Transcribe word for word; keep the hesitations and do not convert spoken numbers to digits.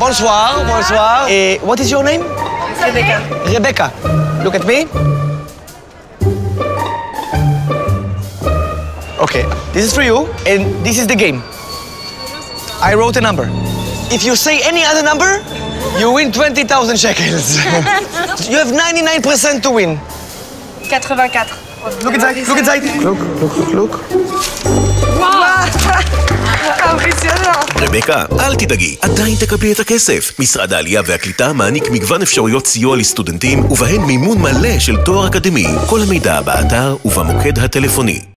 bonsoir, bonsoir. Et what is your name? Rebecca. Rebecca. Look at me. Okay, this is for you, and this is the game. I wrote a number. If you say any other number, you win twenty thousand shekels. You have ninety-nine percent to win. quatre-vingt-quatre. Look inside, look inside. Look, look, look, look. וואו! impressionnant. רבקה, אל תדאגי, עדיין תקבלי את הכסף. משרד העלייה והקליטה מעניק מגוון אפשרויות סיוע לסטודנטים, ובהן מימון מלא של תואר אקדמי. כל המידע באתר ובמוקד הטלפוני.